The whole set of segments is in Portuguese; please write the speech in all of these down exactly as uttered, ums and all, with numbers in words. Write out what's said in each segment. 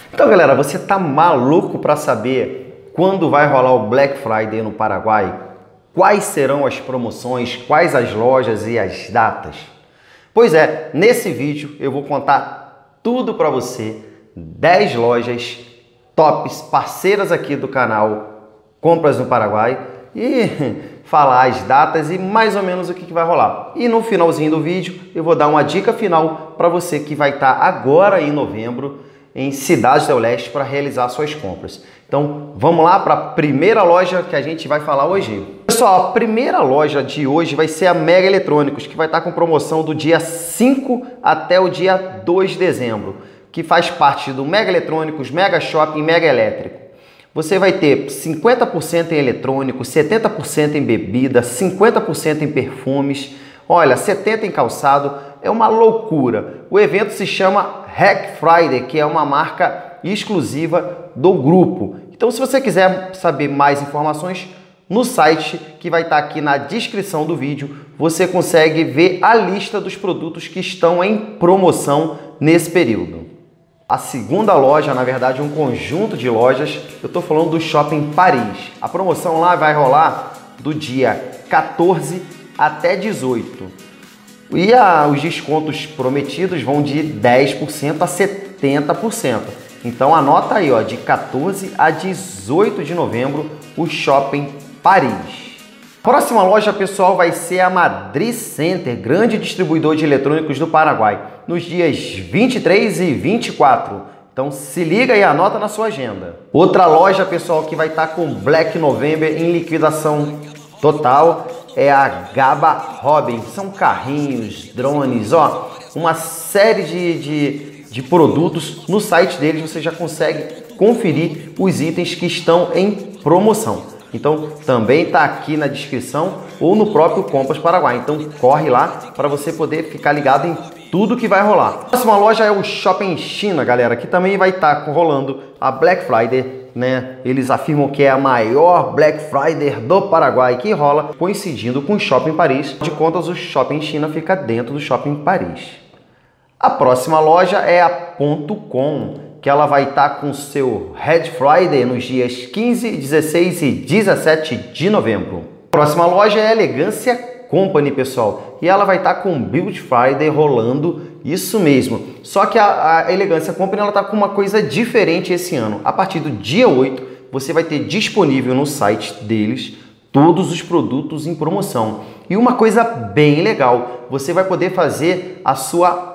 Então, galera, você tá maluco para saber quando vai rolar o Black Friday no Paraguai? Quais serão as promoções, quais as lojas e as datas? Pois é, nesse vídeo eu vou contar tudo para você, dez lojas tops, parceiras aqui do canal Compras no Paraguai e falar as datas e mais ou menos o que vai rolar. E no finalzinho do vídeo eu vou dar uma dica final para você que vai estar agora em novembro em Cidade do Leste para realizar suas compras. Então vamos lá para a primeira loja que a gente vai falar hoje. Pessoal, a primeira loja de hoje vai ser a Mega Eletrônicos, que vai estar com promoção do dia cinco até o dia dois de dezembro, que faz parte do Mega Eletrônicos, Mega Shopping, Mega Elétrico. Você vai ter cinquenta por cento em eletrônicos, setenta por cento em bebida, cinquenta por cento em perfumes, olha, setenta por cento em calçado, é uma loucura. O evento se chama Hack Friday, que é uma marca exclusiva do grupo. Então, se você quiser saber mais informações, no site que vai estar aqui na descrição do vídeo, você consegue ver a lista dos produtos que estão em promoção nesse período. A segunda loja, na verdade, um conjunto de lojas, eu estou falando do Shopping Paris. A promoção lá vai rolar do dia quatorze até dezoito. E a, os descontos prometidos vão de dez por cento a setenta por cento. Então anota aí, ó, de quatorze a dezoito de novembro, o Shopping Paris. Próxima loja, pessoal, vai ser a Madrid Center, grande distribuidor de eletrônicos do Paraguai, nos dias vinte e três e vinte e quatro. Então se liga e anota na sua agenda. Outra loja, pessoal, que vai estar com Black November em liquidação total é a Gaba Robin. São carrinhos, drones, ó, uma série de, de, de produtos. No site deles você já consegue conferir os itens que estão em promoção. Então também está aqui na descrição ou no próprio Compras Paraguai. Então corre lá para você poder ficar ligado em tudo que vai rolar. A próxima loja é o Shopping China, galera, que também vai estar tá rolando a Black Friday, né? Eles afirmam que é a maior Black Friday do Paraguai que rola, coincidindo com o Shopping Paris. De contas, o Shopping China fica dentro do Shopping Paris. A próxima loja é a Ponto Com, que ela vai estar com seu Red Friday nos dias quinze, dezesseis e dezessete de novembro. A próxima loja é a Elegância Company, pessoal, e ela vai estar com Build Friday rolando, isso mesmo. Só que a, a Elegância Company ela está com uma coisa diferente esse ano. A partir do dia oito, você vai ter disponível no site deles todos os produtos em promoção. E uma coisa bem legal, você vai poder fazer a sua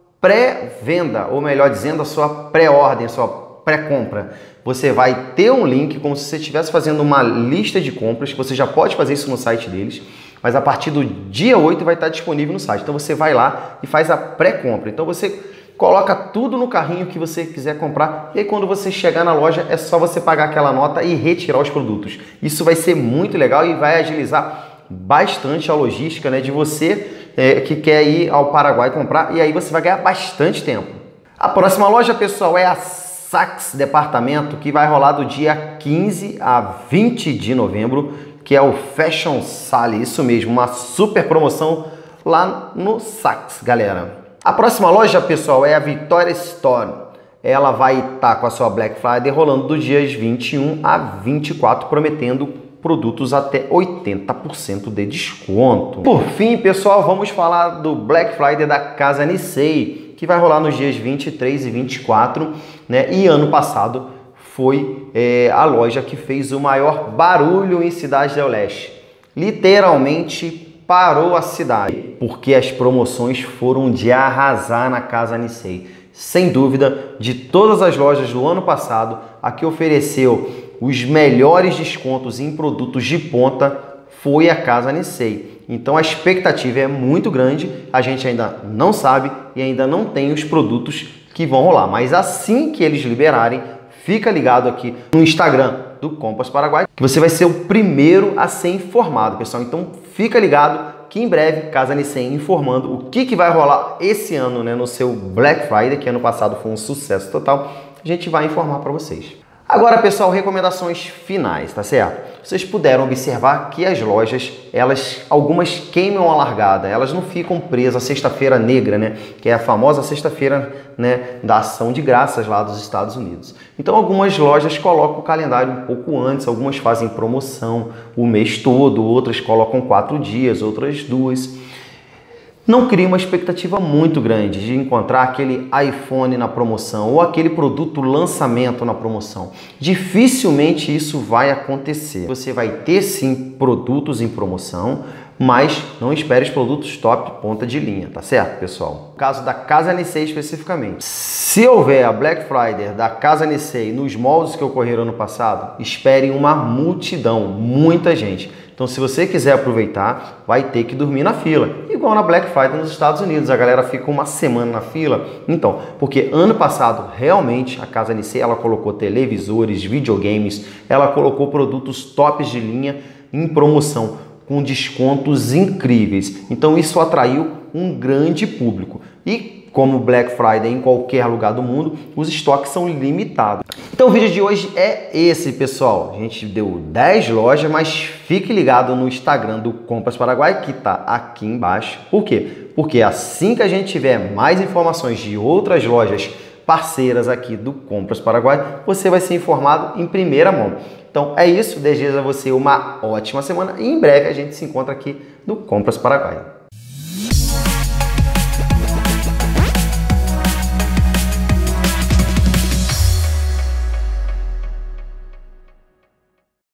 pré-venda, ou melhor dizendo, a sua pré-ordem, a sua pré-compra. Você vai ter um link como se você estivesse fazendo uma lista de compras, que você já pode fazer isso no site deles, mas a partir do dia oito vai estar disponível no site. Então você vai lá e faz a pré-compra. Então você coloca tudo no carrinho que você quiser comprar e aí quando você chegar na loja é só você pagar aquela nota e retirar os produtos. Isso vai ser muito legal e vai agilizar bastante a logística, né, de você é, que quer ir ao Paraguai comprar, e aí você vai ganhar bastante tempo. A próxima loja, pessoal, é a Saks Departamento, que vai rolar do dia quinze a vinte de novembro, que é o Fashion Sale, isso mesmo, uma super promoção lá no Saks, galera. A próxima loja, pessoal, é a Vitória Store. Ela vai estar com a sua Black Friday rolando dos dias vinte e um a vinte e quatro, prometendo produtos até oitenta por cento de desconto. Por fim, pessoal, vamos falar do Black Friday da Casa Nissei, que vai rolar nos dias vinte e três e vinte e quatro, né? E ano passado foi é, a loja que fez o maior barulho em Cidade do Leste. Literalmente parou a cidade, porque as promoções foram de arrasar na Casa Nissei. Sem dúvida, de todas as lojas do ano passado, a que ofereceu os melhores descontos em produtos de ponta foi a Casa Nissei. Então a expectativa é muito grande, a gente ainda não sabe e ainda não tem os produtos que vão rolar. Mas assim que eles liberarem, fica ligado aqui no Instagram do Compras Paraguai, que você vai ser o primeiro a ser informado, pessoal. Então fica ligado que em breve, Casa Nissei informando o que, que vai rolar esse ano, né, no seu Black Friday, que ano passado foi um sucesso total, a gente vai informar para vocês. Agora, pessoal, recomendações finais, tá certo? Vocês puderam observar que as lojas, elas, algumas queimam a largada, elas não ficam presas à sexta-feira negra, né? Que é a famosa sexta-feira, né, da ação de graças lá dos Estados Unidos. Então, algumas lojas colocam o calendário um pouco antes, algumas fazem promoção o mês todo, outras colocam quatro dias, outras duas. Não crie uma expectativa muito grande de encontrar aquele iPhone na promoção ou aquele produto lançamento na promoção. Dificilmente isso vai acontecer. Você vai ter sim produtos em promoção, mas não espere os produtos top ponta de linha, tá certo, pessoal? No caso da Casa N C especificamente, se houver a Black Friday da Casa N C nos moldes que ocorreram ano passado, espere uma multidão, muita gente. Então, se você quiser aproveitar, vai ter que dormir na fila. Igual na Black Friday nos Estados Unidos, a galera fica uma semana na fila. Então, porque ano passado, realmente, a Casa N C, ela colocou televisores, videogames, ela colocou produtos tops de linha em promoção, com descontos incríveis. Então, isso atraiu um grande público. E como Black Friday em qualquer lugar do mundo, os estoques são limitados. Então o vídeo de hoje é esse, pessoal. A gente deu dez lojas, mas fique ligado no Instagram do Compras Paraguai, que está aqui embaixo. Por quê? Porque assim que a gente tiver mais informações de outras lojas parceiras aqui do Compras Paraguai, você vai ser informado em primeira mão. Então é isso, desejo a você uma ótima semana e em breve a gente se encontra aqui no Compras Paraguai.